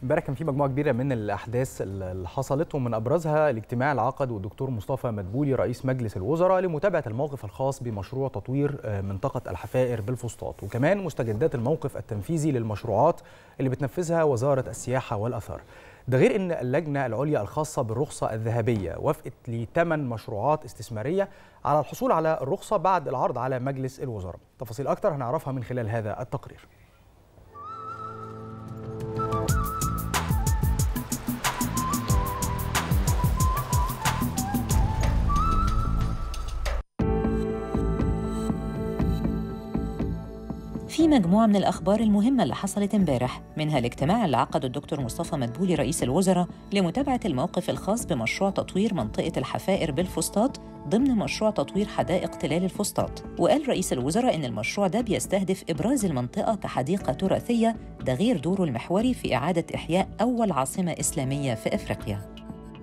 امبارح كان في مجموعه كبيره من الاحداث اللي حصلت، ومن ابرزها الاجتماع اللي عقده الدكتور مصطفى مدبولي رئيس مجلس الوزراء لمتابعه الموقف الخاص بمشروع تطوير منطقه الحفائر بالفسطاط، وكمان مستجدات الموقف التنفيذي للمشروعات اللي بتنفذها وزاره السياحه والاثار. ده غير ان اللجنه العليا الخاصه بالرخصه الذهبيه وافقت ل8 مشروعات استثماريه على الحصول على الرخصه بعد العرض على مجلس الوزراء. تفاصيل اكتر هنعرفها من خلال هذا التقرير. في مجموعة من الأخبار المهمة اللي حصلت امبارح، منها الاجتماع اللي عقده الدكتور مصطفى مدبولي رئيس الوزراء لمتابعة الموقف الخاص بمشروع تطوير منطقة الحفائر بالفسطاط ضمن مشروع تطوير حدائق تلال الفسطاط. وقال رئيس الوزراء إن المشروع ده بيستهدف إبراز المنطقة كحديقة تراثية، ده غير دوره المحوري في إعادة إحياء أول عاصمة إسلامية في إفريقيا.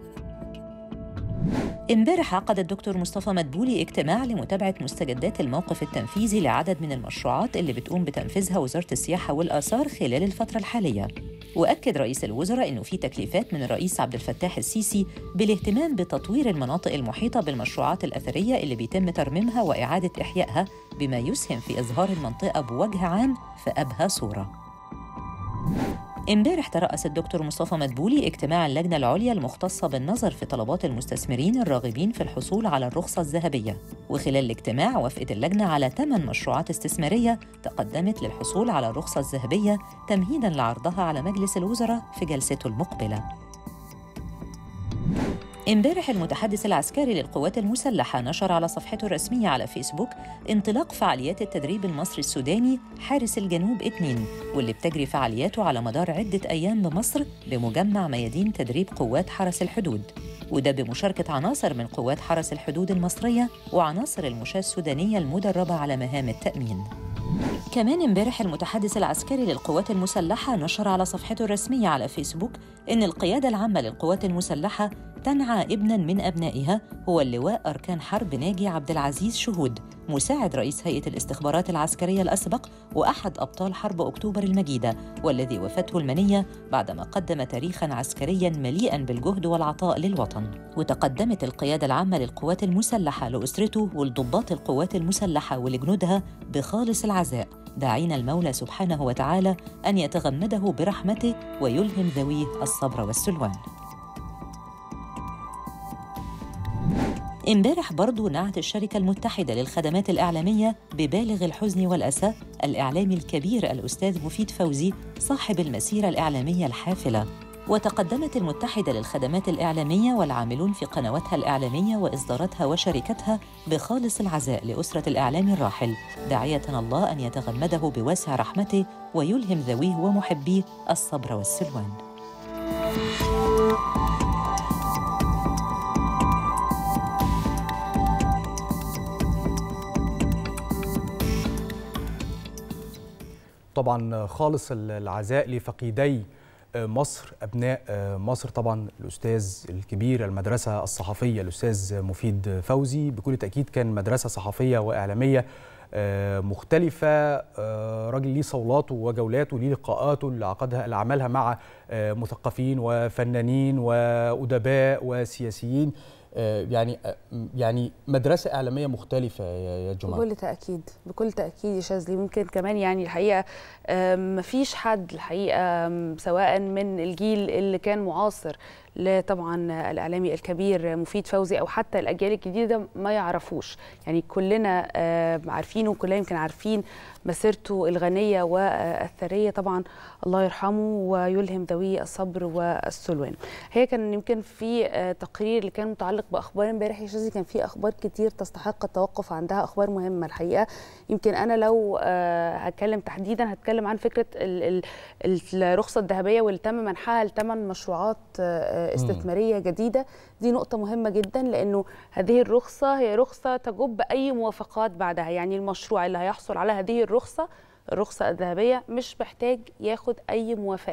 امبارح عقد الدكتور مصطفى مدبولي اجتماع لمتابعة مستجدات الموقف التنفيذي لعدد من المشروعات اللي بتقوم بتنفيذها وزارة السياحة والآثار خلال الفترة الحالية. وأكد رئيس الوزراء إنه في تكليفات من الرئيس عبد الفتاح السيسي بالاهتمام بتطوير المناطق المحيطة بالمشروعات الأثرية اللي بيتم ترميمها وإعادة إحيائها، بما يسهم في إظهار المنطقة بوجه عام في أبهى صورة. امبارح ترأس الدكتور مصطفى مدبولي اجتماع اللجنة العليا المختصة بالنظر في طلبات المستثمرين الراغبين في الحصول على الرخصة الذهبية، وخلال الاجتماع وافقت اللجنة على 8 مشروعات استثمارية تقدمت للحصول على الرخصة الذهبية تمهيداً لعرضها على مجلس الوزراء في جلسته المقبلة. امبارح المتحدث العسكري للقوات المسلحة نشر على صفحته الرسمية على فيسبوك انطلاق فعاليات التدريب المصري السوداني حارس الجنوب 2، واللي بتجري فعالياته على مدار عدة أيام بمصر بمجمع ميادين تدريب قوات حرس الحدود، وده بمشاركة عناصر من قوات حرس الحدود المصرية وعناصر المشاة السودانية المدربة على مهام التأمين. كمان امبارح المتحدث العسكري للقوات المسلحة نشر على صفحته الرسمية على فيسبوك إن القيادة العامة للقوات المسلحة تنعى ابناً من أبنائها هو اللواء أركان حرب ناجي عبد العزيز شهود، مساعد رئيس هيئة الاستخبارات العسكرية الأسبق وأحد أبطال حرب أكتوبر المجيدة، والذي وفاته المنية بعدما قدم تاريخاً عسكرياً مليئاً بالجهد والعطاء للوطن. وتقدمت القيادة العامة للقوات المسلحة لأسرته ولضباط القوات المسلحة ولجنودها بخالص العزاء، داعين المولى سبحانه وتعالى أن يتغمده برحمته ويلهم ذويه الصبر والسلوان. امبارح برضو نعت الشركة المتحدة للخدمات الإعلامية ببالغ الحزن والأسى الإعلامي الكبير الأستاذ مفيد فوزي صاحب المسيرة الإعلامية الحافلة. وتقدمت المتحدة للخدمات الإعلامية والعاملون في قنواتها الإعلامية وإصداراتها وشركتها بخالص العزاء لأسرة الإعلامي الراحل، داعية الله أن يتغمده بواسع رحمته ويلهم ذويه ومحبيه الصبر والسلوان. طبعا خالص العزاء لفقيدي مصر، أبناء مصر، طبعا الأستاذ الكبير المدرسة الصحفية الأستاذ مفيد فوزي. بكل تأكيد كان مدرسة صحفية وإعلامية مختلفة، راجل ليه صولاته وجولاته، ليه لقاءاته اللي عملها مع مثقفين وفنانين وأدباء وسياسيين، يعني مدرسة إعلامية مختلفة يا جماعة. بكل تأكيد بكل تأكيد يا شاذلي. ممكن كمان يعني الحقيقة مفيش حد الحقيقة سواء من الجيل اللي كان معاصر طبعا الإعلامي الكبير مفيد فوزي أو حتى الأجيال الجديدة ما يعرفوش، يعني كلنا عارفينه وكلنا يمكن عارفين مسيرته الغنية والثرية، طبعا الله يرحمه ويلهم ذويه الصبر والسلوان. هي كان يمكن في تقرير اللي كان متعلق بأخبار امبارح يا شاذلي، كان في أخبار كتير تستحق التوقف عندها، أخبار مهمة الحقيقة. يمكن أنا لو هتكلم تحديدا هتكلم عن فكرة الرخصة الذهبية واللي تم منحها ل8 مشروعات استثمارية جديدة. دي نقطة مهمة جدا، لأنه هذه الرخصة هي رخصة تجب أي موافقات بعدها، يعني المشروع اللي هيحصل على هذه الرخصة الذهبية مش محتاج ياخد أي موافقات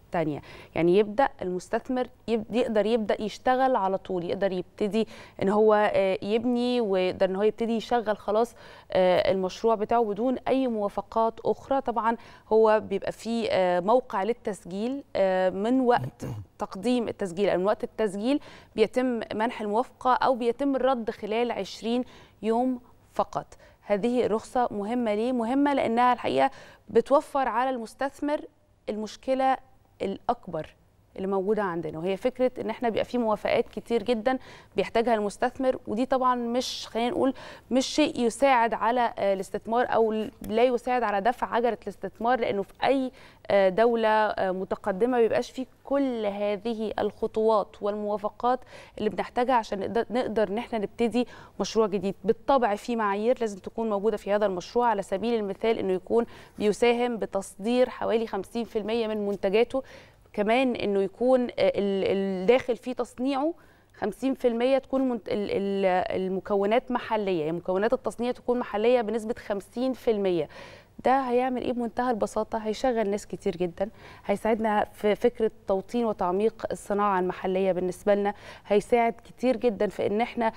تانية. يعني يبدأ المستثمر يقدر يبدأ يشتغل على طول، يقدر يبتدي ان هو يبني، ويقدر ان هو يبتدي يشغل خلاص المشروع بتاعه بدون اي موافقات اخرى. طبعا هو بيبقى فيه موقع للتسجيل من وقت تقديم التسجيل او من وقت التسجيل بيتم منح الموافقة او بيتم الرد خلال 20 يوم فقط. هذه الرخصة مهمة ليه؟ مهمة لأنها الحقيقة بتوفر على المستثمر المشكلة الأكبر اللي موجودة عندنا، وهي فكرة إن احنا بيبقى في موافقات كتير جدا بيحتاجها المستثمر، ودي طبعا مش، خلينا نقول، مش شيء يساعد على الاستثمار أو لا يساعد على دفع عجلة الاستثمار، لأنه في أي دولة متقدمة ما بيبقاش فيه كل هذه الخطوات والموافقات اللي بنحتاجها عشان نقدر ان احنا نبتدي مشروع جديد. بالطبع في معايير لازم تكون موجودة في هذا المشروع، على سبيل المثال انه يكون بيساهم بتصدير حوالي 50% من منتجاته، كمان انه يكون الداخل فيه تصنيعه 50% تكون المكونات محلية، يعني مكونات التصنيع تكون محلية بنسبة 50%. ده هيعمل ايه بمنتهى البساطه؟ هيشغل ناس كتير جدا، هيساعدنا في فكره توطين وتعميق الصناعه المحليه بالنسبه لنا، هيساعد كتير جدا في ان احنا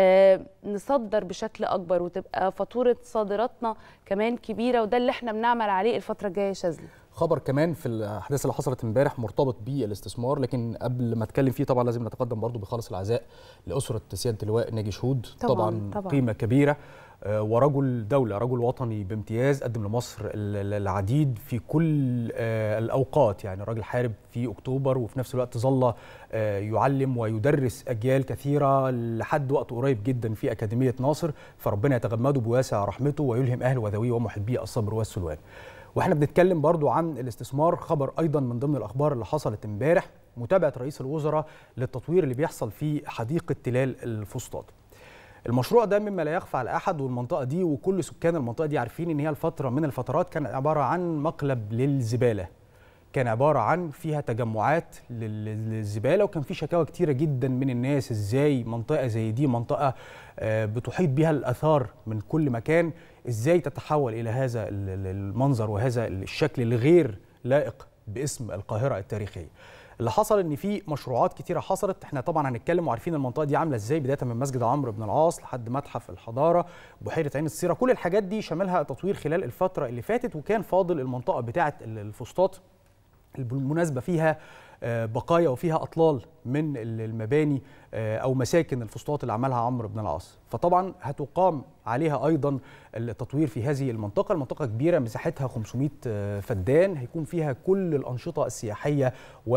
نصدر بشكل اكبر وتبقى فاتوره صادراتنا كمان كبيره، وده اللي احنا بنعمل عليه الفتره الجايه. شاذلي، خبر كمان في الاحداث اللي حصلت امبارح مرتبط بالاستثمار، لكن قبل ما اتكلم فيه طبعا لازم نتقدم برضو بخالص العزاء لاسره سياده اللواء ناجي شهود. طبعا قيمه كبيره ورجل دولة، رجل وطني بامتياز، قدم لمصر العديد في كل الأوقات. يعني الراجل حارب في أكتوبر وفي نفس الوقت ظل يعلم ويدرس أجيال كثيرة لحد وقت قريب جدا في أكاديمية ناصر، فربنا يتغمده بواسع رحمته ويلهم أهله وذويه ومحبيه الصبر والسلوان. واحنا بنتكلم برضو عن الاستثمار، خبر أيضا من ضمن الأخبار اللي حصلت امبارح متابعة رئيس الوزراء للتطوير اللي بيحصل في حديقة تلال الفسطاط. المشروع ده مما لا يخفى على احد، والمنطقه دي وكل سكان المنطقه دي عارفين ان هي الفتره من الفترات كانت عباره عن مقلب للزباله، كان عباره عن فيها تجمعات للزباله، وكان في شكاوى كتيره جدا من الناس ازاي منطقه زي دي، منطقه بتحيط بها الاثار من كل مكان، ازاي تتحول الى هذا المنظر وهذا الشكل الغير لائق باسم القاهره التاريخيه. اللي حصل ان في مشروعات كتيره حصلت، احنا طبعا هنتكلم وعارفين المنطقه دي عامله ازاي، بدايه من مسجد عمرو بن العاص لحد متحف الحضاره، بحيره عين السيره، كل الحاجات دي شملها تطوير خلال الفتره اللي فاتت، وكان فاضل المنطقه بتاعه الفسطاط بالمناسبه فيها بقايا وفيها اطلال من المباني او مساكن الفسطاط اللي عملها عمرو بن العاص، فطبعا هتقام عليها ايضا التطوير في هذه المنطقه. المنطقه كبيره مساحتها 500 فدان، هيكون فيها كل الانشطه السياحيه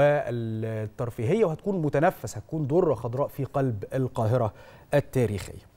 والترفيهيه، وهتكون متنفس، هتكون ذره خضراء في قلب القاهره التاريخيه.